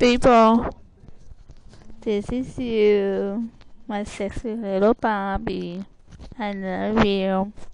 People, this is you, my sexy little Barbie. I love you.